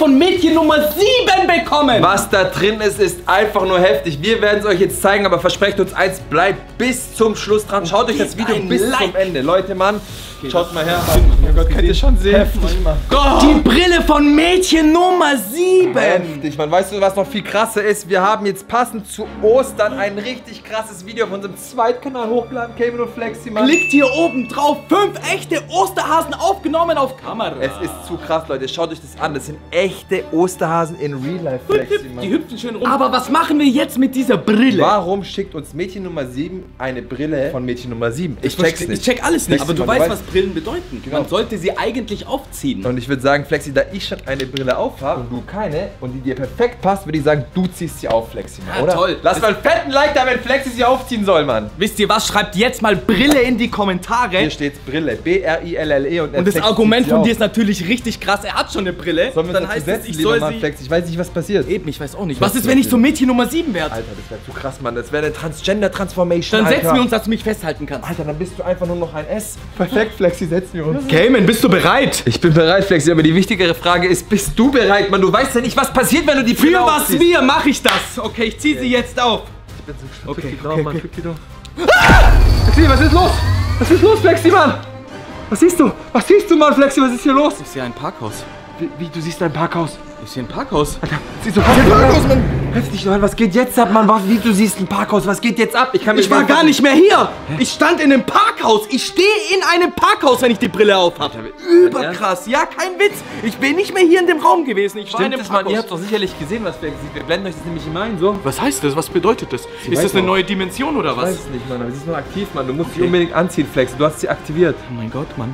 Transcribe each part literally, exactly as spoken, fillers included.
von Mädchen Nummer sieben bekommen. Was da drin ist, ist einfach nur heftig. Wir werden es euch jetzt zeigen, aber versprecht uns eins, bleibt bis zum Schluss dran. Schaut euch das Video bis zum Ende. Leute, Mann, okay, schaut mal her. Oh Gott, könnt ihr schon sehen. Heftig, Mann. Die Brille von Mädchen Nummer sieben. Heftig, Mann. Weißt du, was noch viel krasser ist? Wir haben jetzt passend zu Ostern ein richtig krasses Video auf unserem Zweitkanal hochgeladen. Kevin und Flexi, Mann. Klickt hier oben drauf. Fünf echte Osterhasen aufgenommen auf Kamera. Es ist zu krass, Leute. Schaut euch das an. Das sind echte Osterhasen in Real Life, Flexi, Mann. Die hüpfen schön rum. Aber was machen wir jetzt mit dieser Brille? Warum schickt uns Mädchen Nummer sieben eine Brille von Mädchen Nummer sieben? Ich check's nicht. Ich check alles nicht. Aber du Mann, weißt, du was Brillen bedeuten. Genau. Man sollte sie eigentlich aufziehen. Und ich würde sagen, Flexi, da ich schon eine Brille auf habe und du keine und die dir perfekt passt, würde ich sagen, du ziehst sie auf, Flexi, Mann, ja, oder? Toll. Lass mal einen fetten Like da, wenn Flexi sie aufziehen soll, Mann. Wisst ihr was? Schreibt jetzt mal Brille in die Kommentare. Hier steht Brille. B R I L L E und Und das Argument von dir ist natürlich richtig krass. Er hat schon eine Brille. Sollen wir dann das heißt setzen, es, ich lieber soll Mann, sie... Flex? Ich weiß nicht, was passiert. Eben, ich weiß auch nicht. Was ist, wenn ich so Mädchen Nummer sieben werde? Alter, das wäre zu krass, Mann. Das wäre eine Transgender-Transformation, Dann Alter. setzen wir uns, dass du mich festhalten kannst. Alter, dann bist du einfach nur noch ein S. Perfekt, Flexi, setzen wir uns. Cayman, bist du bereit? Ich bin bereit, Flexi, aber die wichtigere Frage ist, bist du bereit, Mann? Du weißt ja nicht, was passiert, wenn du die Brille Für was aufziehst. wir mache ich das. Okay, ich ziehe sie jetzt auf. Ich bin so Okay, okay, okay, drauf, Mann. okay. Drück die drauf. Ah! Flexi, was ist los? Was ist los, Flexi, Mann? Was siehst du? Was siehst du, Mann, Flexi? Was ist hier los? Ich sehe ein Parkhaus. Wie, wie du siehst ein Parkhaus? Ich sehe ein Parkhaus. Alter, siehst du ein Parkhaus, Mann? Heftig, Mann, was geht jetzt ab, Mann? Was, wie du siehst ein Parkhaus? Was geht jetzt ab? Ich kann mir Ich war gar nicht mehr hier. Ich stand in einem Parkhaus. Ich stehe in einem Parkhaus, wenn ich die Brille auf habe. Überkrass. Ja, kein Witz. Ich bin nicht mehr hier in dem Raum gewesen. Ich war in Stimmt dem das, Mann? Parkhaus. Ihr habt doch sicherlich gesehen, was wir sieht. Wir blenden euch das nämlich immer ein, so. Was heißt das? Was bedeutet das? Ich Ist weiß das eine auch. neue Dimension oder Ich was? weiß es nicht, Mann, aber sie ist nur aktiv, Mann. Du musst sie Okay. unbedingt anziehen, Flex. Du hast sie aktiviert. Oh mein Gott, Mann.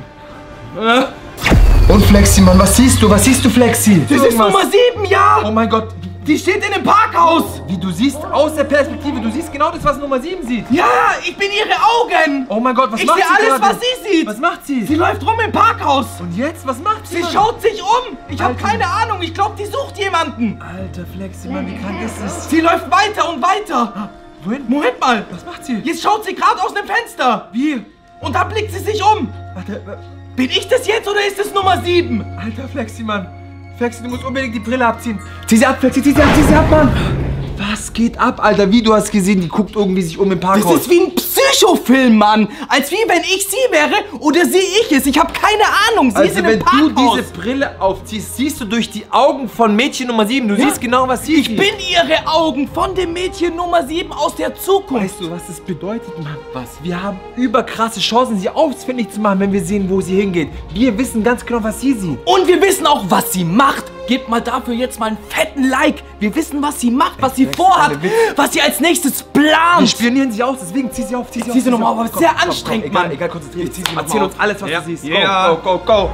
Und Flexi, Mann, was siehst du? Was siehst du, Flexi? Das ist Nummer sieben, ja. Oh mein Gott. Die steht in dem Parkhaus. Wie du siehst aus der Perspektive, du siehst genau das, was Nummer sieben sieht. Ja, ich bin ihre Augen. Oh mein Gott, was Ich macht sehe sie alles, gerade? was sie sieht. Was macht sie? Sie läuft rum im Parkhaus. Und jetzt? Was macht sie? Sie Mann? schaut sich um. Ich habe Alter. keine Ahnung. Ich glaube, die sucht jemanden. Alter, Flexi, Mann, wie krank ist das? Sie läuft weiter und weiter. Wohin? Moment mal. Was macht sie? Jetzt schaut sie gerade aus dem Fenster. Wie? Und dann blickt sie sich um. Alter, Bin ich das jetzt oder ist es Nummer sieben? Alter, Flexi, Mann. Flexi, du musst unbedingt die Brille abziehen. Zieh sie ab, Flexi, zieh sie ab, zieh sie ab, Mann. Was geht ab, Alter? Wie, du hast gesehen, die guckt irgendwie sich um im Parkhaus. Das ist wie ein Psychofilm, Mann. Als wie wenn ich sie wäre oder sie ich es. Ich habe keine Ahnung. Sie ist Also in wenn einem du Parkhaus. diese Brille aufziehst, siehst du durch die Augen von Mädchen Nummer sieben. Du Ja. siehst genau, was sie Ich sieht. bin ihre Augen von dem Mädchen Nummer sieben aus der Zukunft. Weißt du, was das bedeutet, Mann? Was? Wir haben überkrasse Chancen, sie ausfindig zu machen, wenn wir sehen, wo sie hingeht. Wir wissen ganz genau, was sie sieht. Und wir wissen auch, was sie macht. Gebt mal dafür jetzt mal einen fetten Like. Wir wissen, was sie macht, was sie Ey, vorhat, ohne Witz. was sie als nächstes Wir plant. spionieren sie aus, deswegen zieh sie auf, zieh sie auf. zieh sie noch mal auf, auf, aber komm, sehr komm, komm, anstrengend, egal, Mann. Egal, konzentrier dich. Ich zieh sie noch Erzähl mal uns auf. alles, was Ja. du siehst. Ja. Go, go, go, go.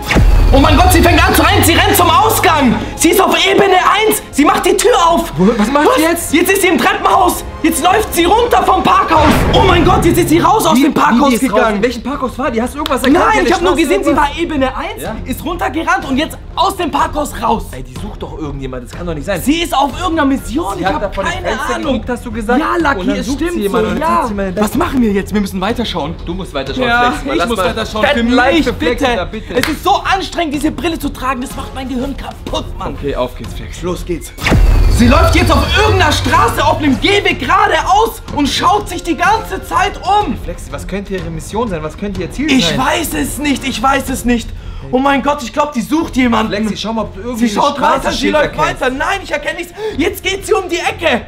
Oh mein Gott, sie fängt an zu rennen. Sie rennt zum Ausgang. Sie ist auf Ebene eins. Sie macht die Tür auf. Was macht sie jetzt? Jetzt ist sie im Treppenhaus. Jetzt läuft sie runter vom Parkhaus. Oh mein Gott, jetzt ist sie raus aus dem Parkhaus die ist raus? In gegangen. welchem Parkhaus war die? Hast du irgendwas erkannt? Nein, Eine ich habe nur Straße, gesehen, sie irgendwas? war Ebene eins, Ja. ist runtergerannt und jetzt aus dem Parkhaus raus. Ey, die sucht doch irgendjemand, das kann doch nicht sein. Sie ist auf irgendeiner Mission, Sie ich hat habe da von dem keine Fenster Ahnung. geguckt, hast du gesagt? Ja, Und Lucky, dann es sucht stimmt sie jemanden so, und dann ja. zieht sie mal den- Was machen wir jetzt? Wir müssen weiterschauen. Du musst weiterschauen, Ja, Flex. Mal, ich lass muss mal weiterschauen. Für fetten Like mich, für Flex bitte. da, bitte. Es ist so anstrengend, diese Brille zu tragen. Das macht mein Gehirn kaputt, Mann. Okay, auf geht's, Flex. Los geht's. Sie läuft jetzt auf irgendeiner Straße auf dem Gehweg geradeaus und schaut sich die ganze Zeit um. Flexi, was könnte ihre Mission sein? Was könnte ihr Ziel Ich sein? weiß es nicht, ich weiß es nicht. Oh mein Gott, ich glaube, die sucht jemanden. Flexi, schau mal, ob du irgendwie Sie schaut ein weiter, sie Straßenschild läuft erkennst. weiter. Nein, ich erkenne nichts. Jetzt geht sie um die Ecke.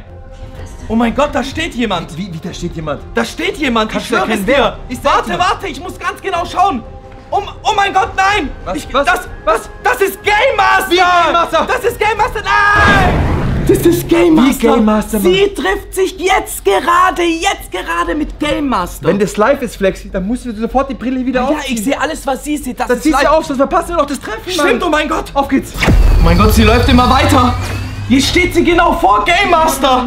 Oh mein Gott, da steht jemand. Wie, wie, da steht jemand. Da steht jemand. Kannst ich du schwöre es erkennen, dir. wer? Ist da Warte, jemand? warte, ich muss ganz genau schauen. Oh, oh mein Gott, nein. Was? Ich, Was? Das, was? Das ist Game Master. Wie Game Master? Das ist Game Master. Nein. Das ist Game Master. Game Master, Mann? Sie trifft sich jetzt gerade, jetzt gerade mit Game Master. Wenn das live ist, Flexi, dann musst du sofort die Brille wieder ja, aufziehen. ich sehe alles, was sie sieht. Das Dann ist ziehst live. du auf, sonst verpassen wir noch das Treffen, Mann. Stimmt, oh mein Gott. Auf geht's. Oh mein Gott, sie läuft immer weiter. Jetzt steht sie genau vor Game Master.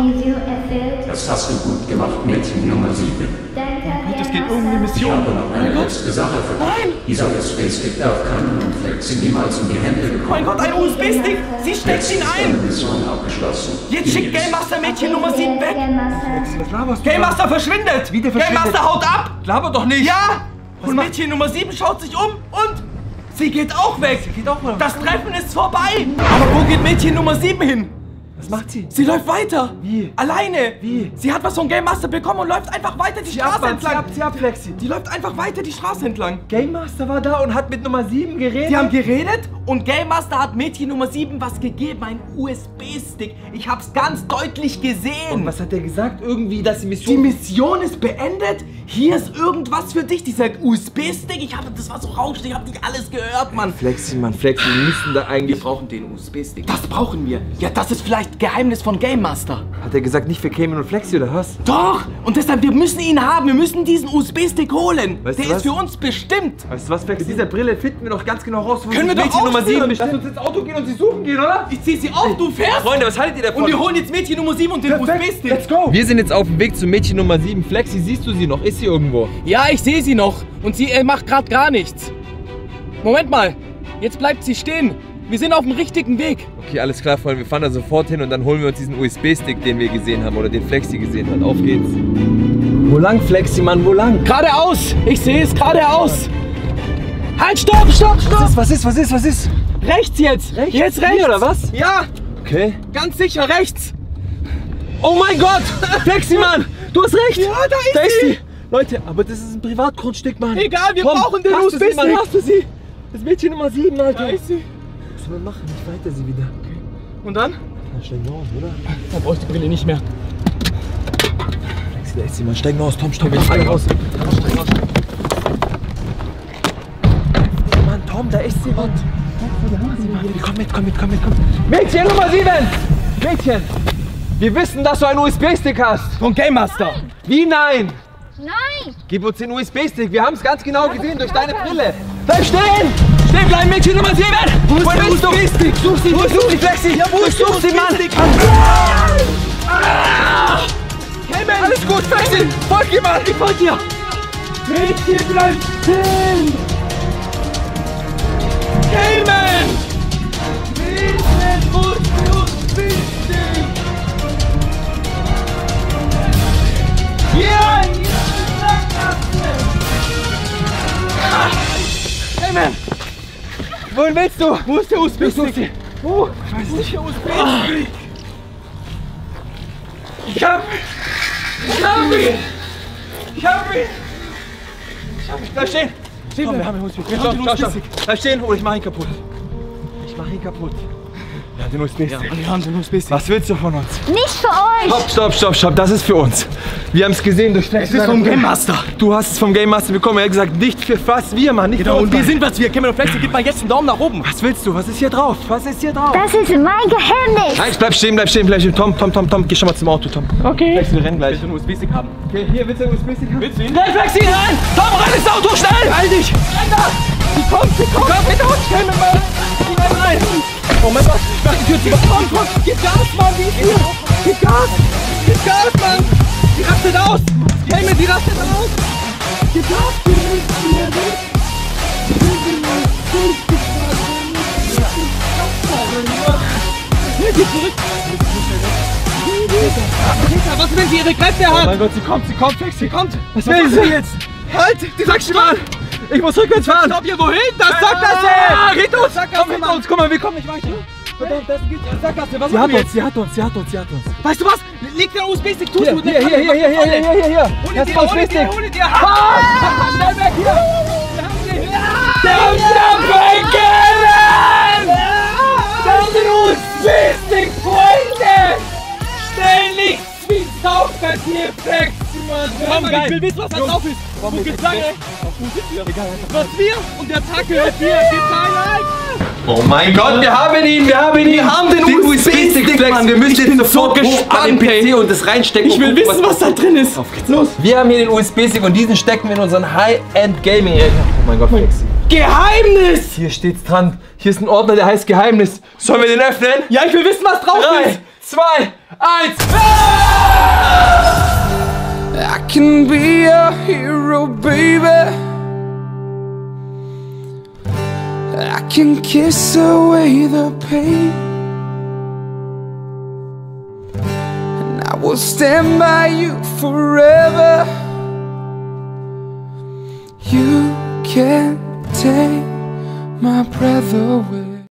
Das hast du gut gemacht, Mädchen Nummer sieben. Das geht irgendeine Ich Mission. habe noch eine letzte Sache für dich. Nein. Dieser U S B-Stick darf keinen und Flexi niemals in die Hände Oh bekommen. mein Gott, ein U S B-Stick. Sie steckt ihn Deine ein. Mission abgeschlossen. Jetzt schickt Game Master Mädchen Nummer sieben weg. Was laberst du? Game Master verschwindet. Wie der Game verschwindet? Master haut ab. Laber doch nicht. Ja. Das Mädchen Nummer sieben schaut sich um und Sie geht auch weg. Sie geht auch mal. Das Treffen ist vorbei. Aber wo geht Mädchen Nummer sieben hin? Was macht sie? Sie läuft weiter. Wie? Alleine. Wie? Sie hat was vom Game Master bekommen und läuft einfach weiter die Sie Straße ab, entlang. sie ab, sie ab, Flexi. Die läuft einfach weiter die Straße entlang. Game Master war da und hat mit Nummer sieben geredet. Die haben geredet und Game Master hat Mädchen Nummer sieben was gegeben, ein U S B-Stick. Ich hab's ganz deutlich gesehen. Und was hat der gesagt? Irgendwie, dass die Mission... Die Mission ist beendet. Hier ist irgendwas für dich, dieser U S B-Stick. Ich hatte, das war so rauschig, ich hab nicht alles gehört, Mann. Flexi, Mann, Flexi, wir müssen da eigentlich... Wir brauchen den U S B-Stick. Das brauchen wir. Ja, das ist vielleicht Geheimnis von Game Master. Hat er gesagt, nicht für Cayman und Flexi, oder was? Doch! Und deshalb, wir müssen ihn haben. Wir müssen diesen U S B-Stick holen. Weißt Der du was? ist für uns bestimmt. Weißt du was, Flexi? Mit dieser Brille finden wir doch ganz genau raus, wo Können wir doch Mädchen Nummer ausführen. sieben bestimmt. Lass uns ins Auto gehen und sie suchen gehen, oder? Ich zieh sie auf, du fährst. Freunde, was haltet ihr davon? Und wir holen jetzt Mädchen Nummer sieben und den U S B-Stick. Let's go! Wir sind jetzt auf dem Weg zu Mädchen Nummer sieben. Flexi, siehst du sie noch? Ist sie irgendwo? Ja, ich sehe sie noch. Und sie äh, macht gerade gar nichts. Moment mal. Jetzt bleibt sie stehen. Wir sind auf dem richtigen Weg. Okay, alles klar, Freunde. Wir fahren da sofort hin und dann holen wir uns diesen U S B-Stick, den wir gesehen haben oder den Flexi gesehen hat. Auf geht's. Wo lang, Flexi, Mann? Wo lang? Geradeaus. Ich sehe es geradeaus. Halt, stopp, stopp, stopp. Was ist, was ist, was ist? Rechts jetzt. Rechts? Jetzt rechts. Hier, oder was? Ja, Okay. ganz sicher rechts. Oh mein Gott! Flexi, Mann! Du hast recht! Ja, da ist Da ist sie. sie! Leute, aber das ist ein Privatgrundstück, Mann. Egal, wir Komm, brauchen den hast U du S sie, B-Stick. Mann, hast du sie? Das Mädchen Nummer sieben, Alter. Da ist sie. Was soll man machen? Nicht weiter sie wieder. Und dann? Dann steigen wir aus, oder? Da brauchst du die Brille nicht mehr. Flexi, da ist sie, Mann. Steigen wir aus, Tom, stopp. Wir steigen aus. Mann, Tom, da ist sie, Mann. Komm mit, komm mit, komm mit, komm mit. Mädchen Nummer sieben! Mädchen! Wir wissen, dass du einen U S B-Stick hast. Von Game Master. Wie nein? Nein! Gib uns den U S B-Stick. Wir haben es ganz genau gesehen durch deine Brille. Bleib stehen! Stehen bleiben, Mädchen Nummer sieben! Wo ist der U S B-Stick? Such sie, such sie, Flexi! Ja, wo ist der U S B-Stick, Mann? Cayman. Alles gut, Flexi! Folg ihr, Mann! Ich folge dir. Mädchen, bleib stehen. Cayman. Mädchen, wo ist der U S B-Stick? Ja, Cayman. Wohin willst du? Wo ist der U S B-Stick? Wo? Ich weiß Wo ist der U S B-Stick? Ich hab... Ich hab ihn! Ich hab ihn! Ich hab ihn! Bleib stehen! Stehen Komm, wir bleiben. haben den U S B-Stick. Wir haben den U S B-Stick. Bleib stehen oder ich mach ihn kaputt. Ich mach ihn kaputt. Ja, den U S B-Stick. Wir haben den U S B-Stick. Was willst du von uns? Nicht für euch! Stopp, stopp, stopp, stopp. Das ist für uns. Wir haben es gesehen durch Flexi. Das ist vom Game Master. Du hast es vom Game Master bekommen. Er hat gesagt, nicht für fast wir, Mann. Nicht Genau, für uns. und wir Mann. sind was wir. Cayman und Flexi, gib mal jetzt einen Daumen nach oben. Was willst du? Was ist hier drauf? Was ist hier drauf? Das ist mein Geheimnis! Nein, bleib stehen, bleib stehen, bleib stehen. Tom, Tom, Tom, Tom, geh schon mal zum Auto, Tom. Okay. Flexi, wir rennen gleich. Ich will einen U S B-Stick haben. Okay, hier, willst du den U S B-Stick haben? Willst du ihn? Schnell, Flexi, rein! Tom, rein ins Auto, schnell! Halt dich! Renn da! Sie kommt, sie kommt. Komm, bitte, und schnell mit Mann! Sie rennt rein. Oh mein Gott, ich mach die Tür zu. Komm, komm, gib Gas, Mann, die ist hier. Gib Gas, gib Gas, Mann. Die rastet aus. Cayman, die rastet aus. Gib Gas, die ist hier. Hier, geh zurück. Rita, was, wenn sie ihre Kräfte Oh hat? mein Gott, sie kommt, sie kommt, Flexi, kommt! Was will sie jetzt? Halt! Die sagst du mal! Ich muss rückwärts fahren! Stopp hier, wohin? Das Sackgasse! Ah, geht uns! Sackgasse, Komm mit Mann. uns, guck mal, wir kommen nicht weiter! Verdammt, das geht! Sackgasse, was Sie machen hat wir uns, jetzt? sie hat uns, sie hat uns, sie hat uns! Weißt du was? Leg den U S B-Stick, tust Hier, du. hier, hier, hier, hier, hier, hier, hier, hier! Hol Das ihn ist dir, uns hol ihn dir, wichtig! hol ihn dir. Ah! Schnell weg hier! Wir haben den. Der Unterbrechen! Wir haben den U S B-Stick, Freunde! Schnell nichts wie Saufpapier, Flex, Mann! Komm, geil! Ich will wissen, was da drauf ist! Wo geht's lang, ey? Was wir und der Tag gehört dir! Geteilt! Oh mein Gott, wir haben ihn, wir haben ihn! Wir haben den U S B-Stick, Flex! Mann. Wir müssen Ich jetzt bin sofort so hoch an den gespannt, P C und das reinstecken. Ich will und gucken, wissen, was da drin ist! Auf geht's los! Wir haben hier den U S B-Stick und diesen stecken wir in unseren High-End-Gaming-Rechner. Oh mein Gott, Flexi. Geheimnis! Hier steht's dran. Hier ist ein Ordner, der heißt Geheimnis. Sollen wir den öffnen? Ja, ich will wissen, was drauf Drei, ist! zwei, eins. I can be a hero, baby. I can kiss away the pain, and I will stand by you forever. You can't take my breath away.